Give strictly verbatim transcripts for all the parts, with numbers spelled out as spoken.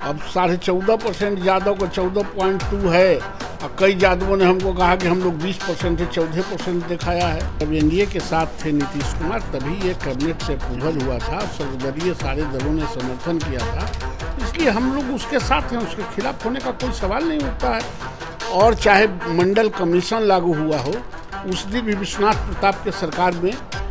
अब साढ़े चौदह परसेंट यादव का चौदह पॉइंट टू है और कई यादवों ने हमको कहा कि हम लोग बीस परसेंट से चौदह परसेंट दिखाया है। जब एनडीए के साथ थे नीतीश कुमार तभी ये कैबिनेट से अप्रूवल हुआ था, सर्वदलीय सारे दलों ने समर्थन किया था, इसलिए हम लोग उसके साथ हैं, उसके खिलाफ होने का कोई सवाल नहीं उठता है। और चाहे मंडल कमीशन लागू हुआ हो, उस दिन भी विश्वनाथ प्रताप के सरकार में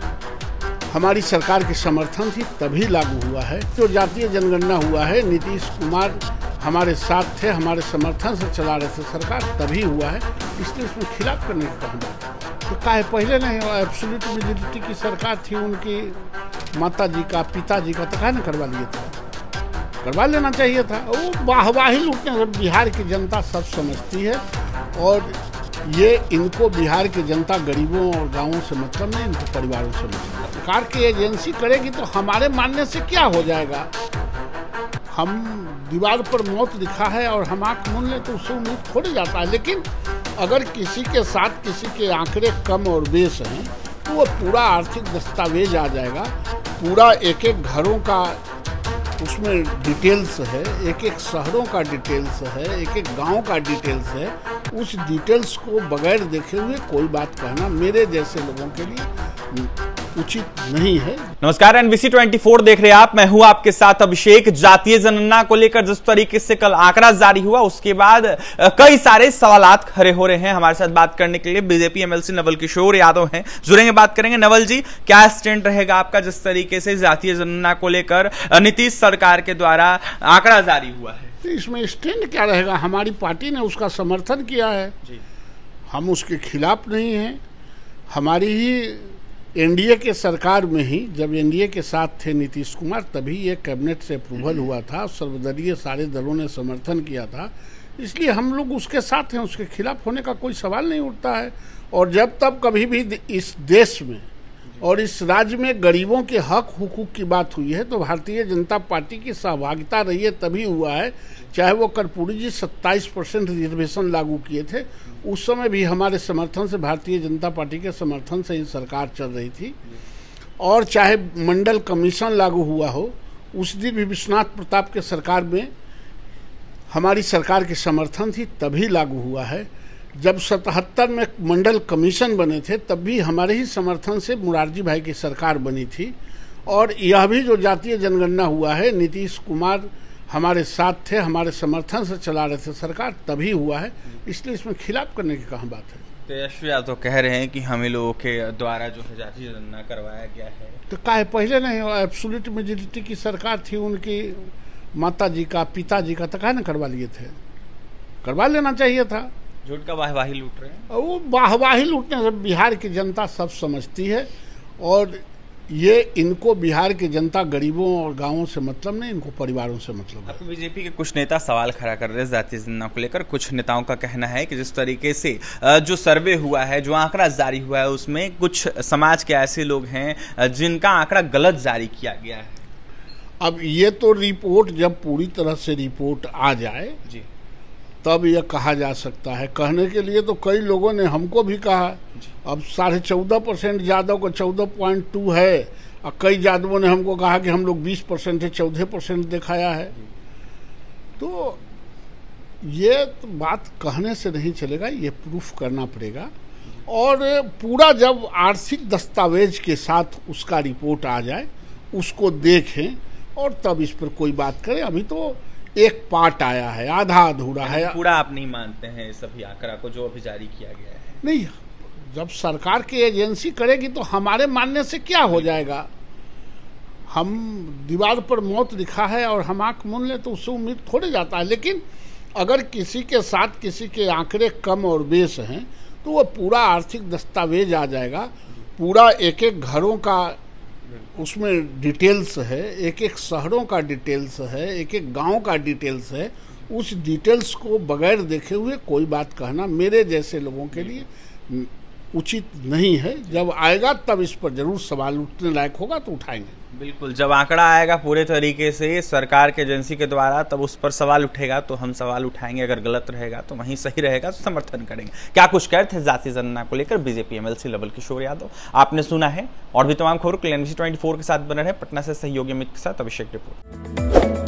हमारी सरकार की समर्थन थी तभी लागू हुआ है। जो जातीय जनगणना हुआ है, नीतीश कुमार हमारे साथ थे, हमारे समर्थन से चला रहे थे सरकार, तभी हुआ है, इसलिए इसमें खिलाफ करने की कहूँगा। तो काहे पहले नहीं, एब्सोल्यूट मेजॉरिटी की सरकार थी उनकी, माता जी का पिताजी का, तो काहे न करवा लिए थे, करवा लेना चाहिए था। वो वाहवाही लूटने बिहार की जनता सब समझती है और ये इनको बिहार की जनता गरीबों और गांवों से मतलब नहीं, इनको परिवारों से मतलब है। सरकार की एजेंसी करेगी तो हमारे मानने से क्या हो जाएगा। हम दीवार पर मौत लिखा है और हम आँख मूंद लें तो उससे उम्मीद खोड़ी जाता है, लेकिन अगर किसी के साथ किसी के आंकड़े कम और बेस हैं तो वो पूरा आर्थिक दस्तावेज आ जाएगा, पूरा एक एक घरों का उसमें डिटेल्स है, एक एक शहरों का डिटेल्स है, एक एक गांव का डिटेल्स है। उस डिटेल्स को बगैर देखे हुए कोई बात कहना मेरे जैसे लोगों के लिए उचित नहीं है। नमस्कार, एनबीसी चौबीस देख रहे हैं आप, मैं हूं आपके साथ अभिषेक। जातीय जनगणना को लेकर जिस तरीके से कल आंकड़ा जारी हुआ उसके बाद कई सारे सवालात खड़े हो रहे हैं। हमारे साथ बात करने के लिए बीजेपी एमएलसी नवल किशोर यादव हैं, जुड़ेंगे, बात करेंगे। नवल जी, क्या स्टैंड रहेगा आपका जिस तरीके से जातीय जनगणना को लेकर नीतीश सरकार के द्वारा आंकड़ा जारी हुआ है? इसमें स्टैंड क्या रहेगा, हमारी पार्टी ने उसका समर्थन किया है जी। हम उसके खिलाफ नहीं हैं। हमारी ही एनडीए के सरकार में ही, जब एनडीए के साथ थे नीतीश कुमार तभी ये कैबिनेट से अप्रूवल हुआ था, सर्वदलीय सारे दलों ने समर्थन किया था, इसलिए हम लोग उसके साथ हैं, उसके खिलाफ होने का कोई सवाल नहीं उठता है। और जब तब कभी भी इस देश में और इस राज्य में गरीबों के हक हुकूक की बात हुई है तो भारतीय जनता पार्टी की सहभागिता रही है तभी हुआ है। चाहे वो कर्पूरी जी सत्ताईस परसेंट रिजर्वेशन लागू किए थे, उस समय भी हमारे समर्थन से, भारतीय जनता पार्टी के समर्थन से ही सरकार चल रही थी। और चाहे मंडल कमीशन लागू हुआ हो, उस दिन भी विश्वनाथ प्रताप के सरकार में हमारी सरकार की समर्थन थी तभी लागू हुआ है। जब सतहत्तर में मंडल कमीशन बने थे तब भी हमारे ही समर्थन से मुरारजी भाई की सरकार बनी थी। और यह भी जो जातीय जनगणना हुआ है, नीतीश कुमार हमारे साथ थे, हमारे समर्थन से चला रहे थे सरकार, तभी हुआ है, इसलिए इसमें खिलाफ करने की कहाँ बात है। तेजस्वी यादव तो कह रहे हैं कि हम ही लोगों के द्वारा जो है जातीय जनगणना करवाया गया है, तो काहे पहले नहीं, एब्सोल्यूट मेजॉरिटी की सरकार थी उनकी, माता जी का पिताजी का, तो काहे न करवा लिए थे, करवा लेना चाहिए था। झूठ का वाहवाही लूट रहे हैं, वो वाहवाही लूटने से बिहार की जनता सब समझती है और ये इनको बिहार की जनता गरीबों और गांवों से मतलब नहीं, इनको परिवारों से मतलब है। बीजेपी के कुछ नेता सवाल खड़ा कर रहे हैं जातीय जनगणना को लेकर। कुछ नेताओं का कहना है कि जिस तरीके से जो सर्वे हुआ है, जो आंकड़ा जारी हुआ है, उसमें कुछ समाज के ऐसे लोग हैं जिनका आंकड़ा गलत जारी किया गया है। अब ये तो रिपोर्ट जब पूरी तरह से रिपोर्ट आ जाए जी, तब यह कहा जा सकता है। कहने के लिए तो कई लोगों ने हमको भी कहा, अब साढ़े चौदह परसेंट यादव का चौदह पॉइंट टू है और कई यादवों ने हमको कहा कि हम लोग बीस परसेंट से चौदह परसेंट दिखाया है। तो ये तो बात कहने से नहीं चलेगा, ये प्रूफ करना पड़ेगा। और पूरा जब आर्थिक दस्तावेज के साथ उसका रिपोर्ट आ जाए, उसको देखें और तब इस पर कोई बात करें। अभी तो एक पार्ट आया है, आधा अधूरा है। पूरा आप नहीं मानते हैं सभी आंकड़ा को जो अभी जारी किया गया है? नहीं, जब सरकार की एजेंसी करेगी तो हमारे मानने से क्या हो जाएगा। हम दीवार पर मौत लिखा है और हम आँख मूंद लें तो उससे उम्मीद थोड़ी जाता है, लेकिन अगर किसी के साथ किसी के आंकड़े कम और बेस हैं तो वो पूरा आर्थिक दस्तावेज आ जाएगा, पूरा एक एक घरों का उसमें डिटेल्स है, एक एक शहरों का डिटेल्स है, एक एक गांव का डिटेल्स है। उस डिटेल्स को बगैर देखे हुए कोई बात कहना मेरे जैसे लोगों के लिए उचित नहीं है। जब आएगा तब इस पर जरूर सवाल उठने लायक होगा तो उठाएंगे। बिल्कुल, जब आंकड़ा आएगा पूरे तरीके से सरकार के एजेंसी के द्वारा, तब उस पर सवाल उठेगा तो हम सवाल उठाएंगे। अगर गलत रहेगा तो वहीं सही रहेगा तो समर्थन करेंगे। क्या कुछ कह थे जातीय जनगणना को लेकर बीजेपी एमएलसी नवल किशोर यादव, आपने सुना है। और भी तमाम खबरों के लिए एनबीसी चौबीस के साथ बने रहे। पटना से सहयोगी अमित के साथ अभिषेक रिपोर्ट।